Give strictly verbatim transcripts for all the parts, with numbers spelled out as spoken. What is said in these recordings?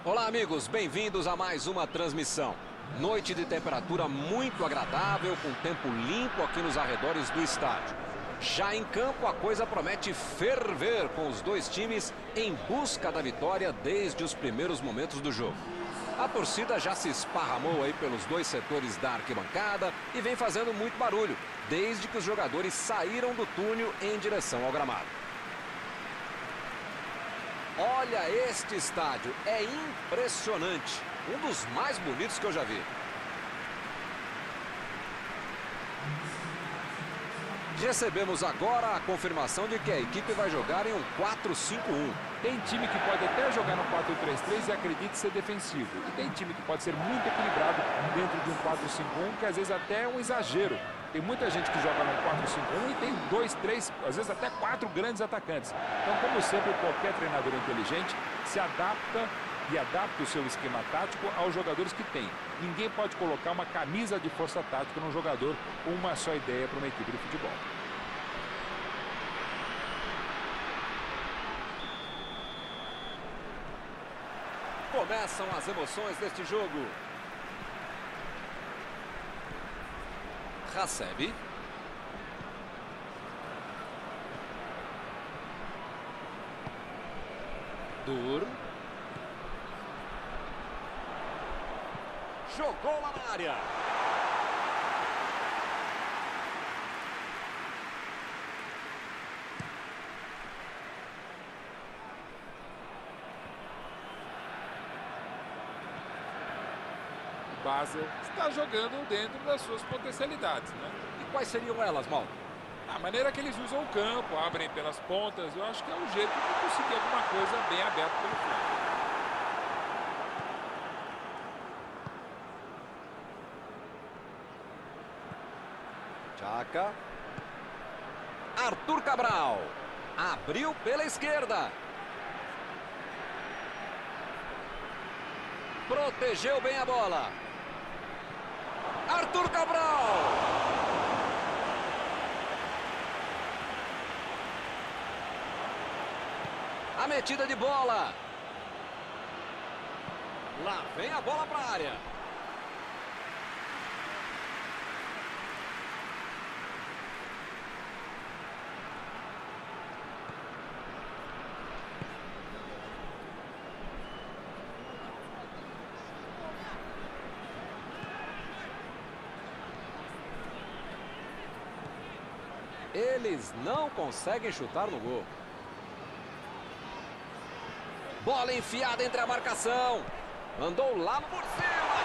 Olá, amigos, bem-vindos a mais uma transmissão. Noite de temperatura muito agradável, com tempo limpo aqui nos arredores do estádio. Já em campo, a coisa promete ferver, com os dois times em busca da vitória desde os primeiros momentos do jogo. A torcida já se esparramou aí pelos dois setores da arquibancada e vem fazendo muito barulho, desde que os jogadores saíram do túnel em direção ao gramado. Olha este estádio, é impressionante, um dos mais bonitos que eu já vi. Recebemos agora a confirmação de que a equipe vai jogar em um quatro cinco um. Tem time que pode até jogar no quatro três três e acredite ser defensivo. E tem time que pode ser muito equilibrado dentro de um quatro cinco um, que às vezes até é um exagero. Tem muita gente que joga no quatro cinco um e tem dois, três, às vezes até quatro grandes atacantes. Então, como sempre, qualquer treinador inteligente se adapta e adapta o seu esquema tático aos jogadores que tem. Ninguém pode colocar uma camisa de força tática num jogador ou uma só ideia para uma equipe de futebol. Começam as emoções deste jogo. Recebe. Dur. Jogou lá na área. Basel está jogando dentro das suas potencialidades, né? E quais seriam elas, Mauro? A maneira que eles usam o campo, abrem pelas pontas, eu acho que é um jeito de conseguir alguma coisa bem aberta pelo flanco. Chaka. Arthur Cabral. Abriu pela esquerda. Protegeu bem a bola. Arthur Cabral. A metida de bola. Lá vem a bola para a área. Eles não conseguem chutar no gol. Bola enfiada entre a marcação. Andou lá por cima,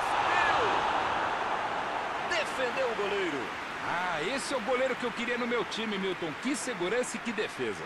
subiu. Defendeu o goleiro. Ah, esse é o goleiro que eu queria no meu time, Milton. Que segurança e que defesa.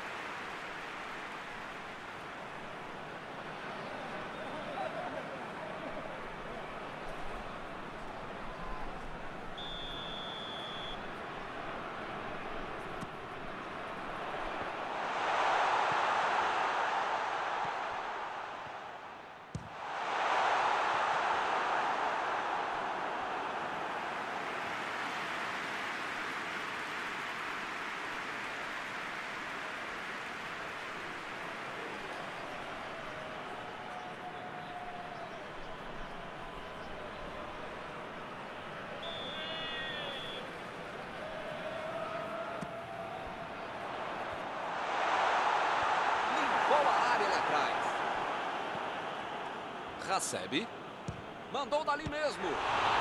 Recebe. Mandou dali mesmo.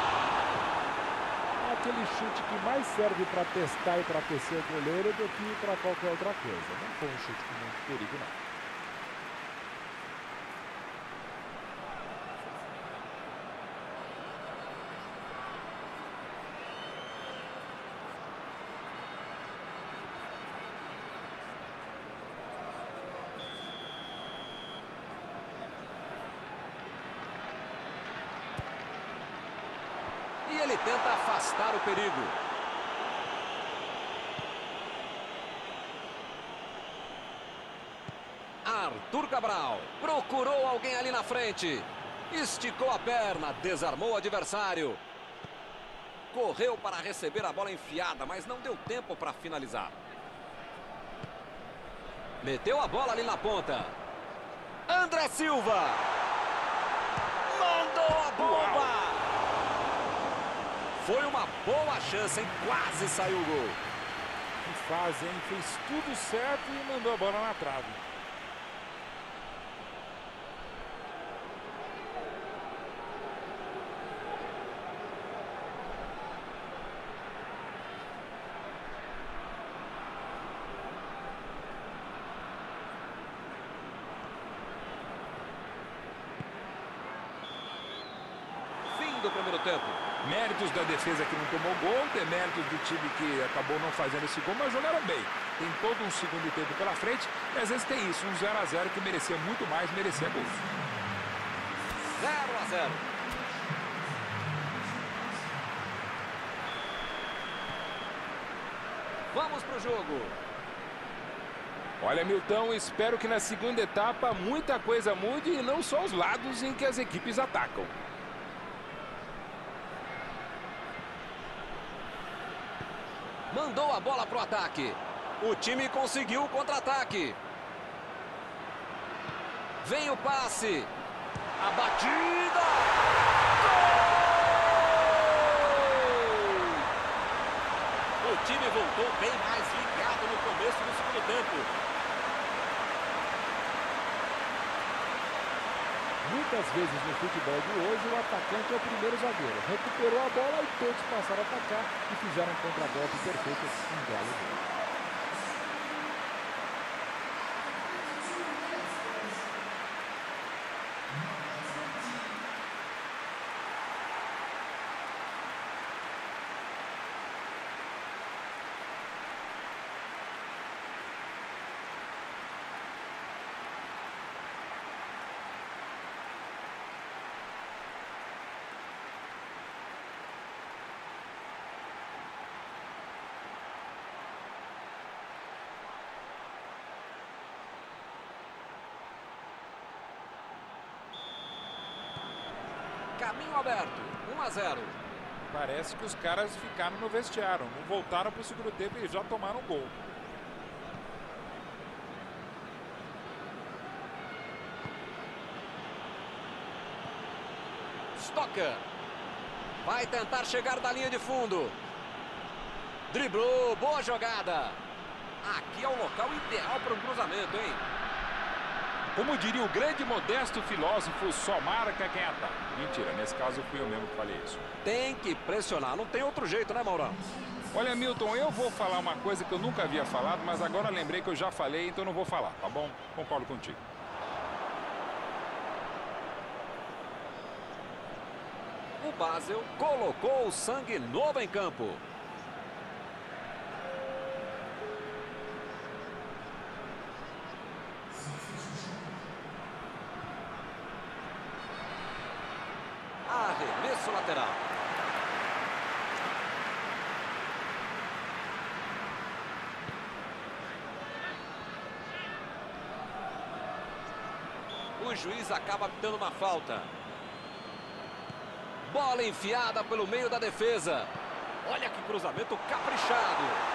Aquele chute que mais serve para testar e para aquecer o goleiro do que para qualquer outra coisa. Não foi um chute com muito perigo, não. E ele tenta afastar o perigo. Arthur Cabral procurou alguém ali na frente. Esticou a perna, desarmou o adversário. Correu para receber a bola enfiada, mas não deu tempo para finalizar. Meteu a bola ali na ponta. André Silva. bomba! Foi uma boa chance, hein? Quase saiu o gol. Que fase, hein? Fez tudo certo e mandou a bola na trave. Do primeiro tempo. Méritos da defesa que não tomou gol, deméritos do time que acabou não fazendo esse gol, mas jogaram bem. Tem todo um segundo tempo pela frente e às vezes tem isso, um zero a zero que merecia muito mais, merecia gols. zero a zero. Vamos pro jogo. Olha, Milton, espero que na segunda etapa muita coisa mude e não só os lados em que as equipes atacam. Mandou a bola pro ataque. O time conseguiu o contra-ataque. Vem o passe. A batida. Gol! O time voltou bem mais ligado no começo do segundo tempo. Muitas vezes no futebol de hoje, o atacante é o primeiro zagueiro. Recuperou a bola e todos passaram a atacar e fizeram um contragolpe perfeito em belo gol. Caminho aberto, um a zero. Parece que os caras ficaram no vestiário, não voltaram para o segundo tempo e já tomaram gol. Stocker. Vai tentar chegar da linha de fundo. Driblou, boa jogada. Aqui é o local ideal para um cruzamento, hein? Como diria o grande modesto filósofo, só marca quem ataca. Mentira, nesse caso fui eu mesmo que falei isso. Tem que pressionar, não tem outro jeito, né, Maurão? Olha, Milton, eu vou falar uma coisa que eu nunca havia falado, mas agora lembrei que eu já falei, então não vou falar, tá bom? Concordo contigo. O Basel colocou o sangue novo em campo. Arremesso lateral. O juiz acaba dando uma falta. Bola enfiada pelo meio da defesa. Olha que cruzamento caprichado.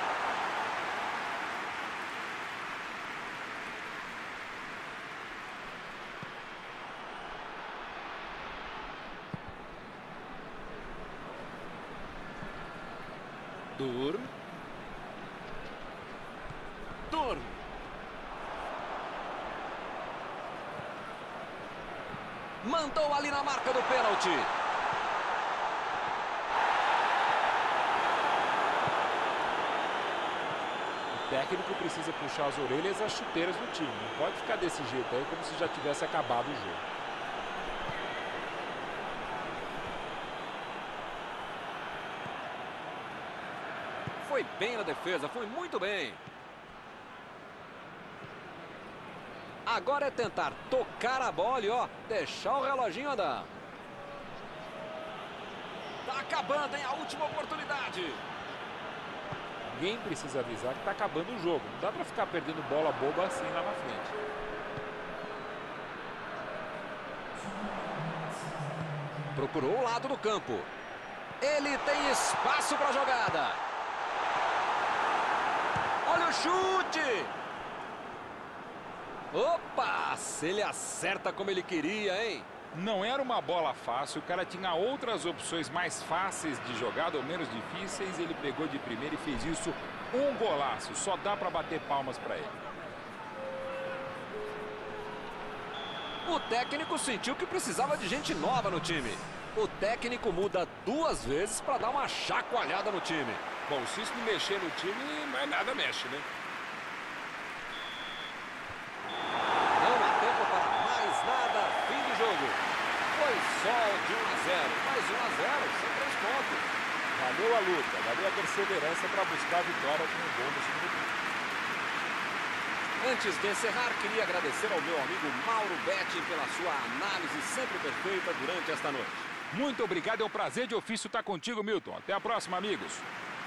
Durm. Durm. Mandou ali na marca do pênalti. O técnico precisa puxar as orelhas e as chuteiras do time. Não pode ficar desse jeito aí como se já tivesse acabado o jogo. Foi bem na defesa, foi muito bem. Agora é tentar tocar a bola e, ó, deixar o reloginho andar. Tá acabando, hein? A última oportunidade. Alguém precisa avisar que tá acabando o jogo. Não dá pra ficar perdendo bola boba assim lá na frente. Procurou o lado do campo. Ele tem espaço para a jogada. Olha o chute. Opa, se ele acerta como ele queria, hein? Não era uma bola fácil, o cara tinha outras opções mais fáceis de jogada ou menos difíceis. Ele pegou de primeira e fez isso, um golaço. Só dá para bater palmas para ele. O técnico sentiu que precisava de gente nova no time. O técnico muda duas vezes para dar uma chacoalhada no time. Bom, se isso não mexer no time, mais nada mexe, né? Não há tempo para mais nada. Fim do jogo. Foi só de um a zero. Mais um a zero, sem três pontos. Valeu a luta, valeu a perseverança para buscar a vitória com um gol no segundo tempo. Antes de encerrar, queria agradecer ao meu amigo Mauro Betting pela sua análise sempre perfeita durante esta noite. Muito obrigado, é um prazer de ofício estar contigo, Milton. Até a próxima, amigos.